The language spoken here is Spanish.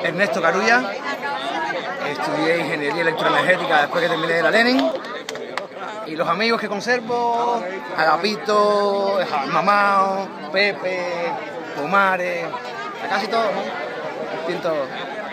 Ernesto Carulla, estudié Ingeniería Electroenergética después que terminé de la Lenin. Y los amigos que conservo, Agapito, Mamao, Pepe, Pomares, casi todos, ¿no? Pinto.